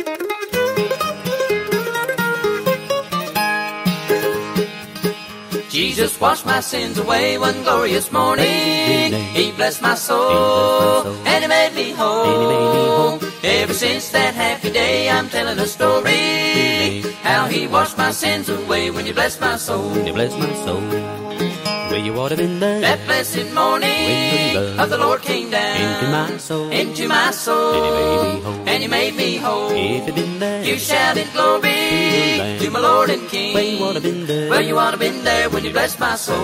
Jesus washed my sins away one glorious morning. He blessed my soul, and He made me whole. Ever since that happy day, I'm telling a story, how He washed my sins away when He blessed my soul. He blessed my soul. Where you ought to been there that blessed morning of the Lord came down into my soul, and He made me whole. If you'd been there, you shouted glory to my Lord and King. Where you ought to been there, well, you ought to been there when you blessed my soul.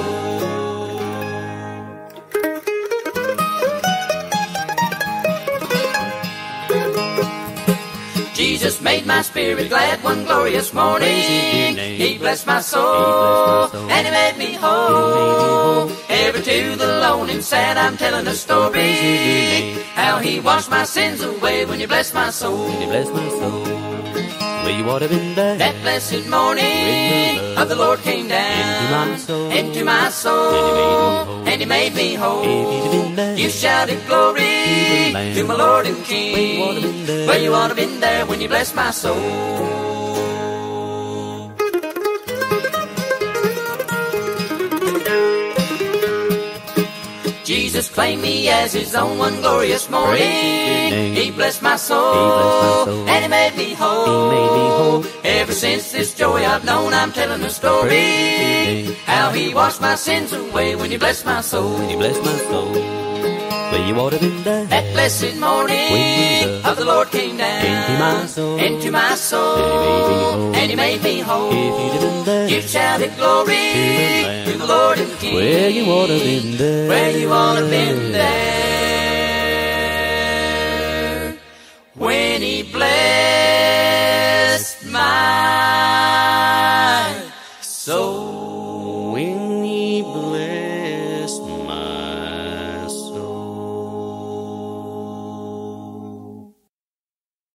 Jesus made my spirit glad one glorious morning. He blessed my soul, and He made me whole. Ever to the lone and sad, I'm telling a story, how He washed my sins away when He blessed my soul. He blessed my soul. Where you ought to been there that blessed morning of the Lord came down into my soul, and He made me whole. You shouted glory to my Lord and King. Well, you ought to been there when you blessed my soul. Jesus claimed me as His own one glorious morning. He blessed my soul, and He made me whole. Ever since this joy I've known, I'm telling a story, how He washed my sins away when He blessed my soul. He blessed my soul. Where you ought to been there that blessed morning of the Lord came down into my soul, and He made me whole. You shouted glory to the Lord and King. Where you ought to been there, where you ought to been there when He blessed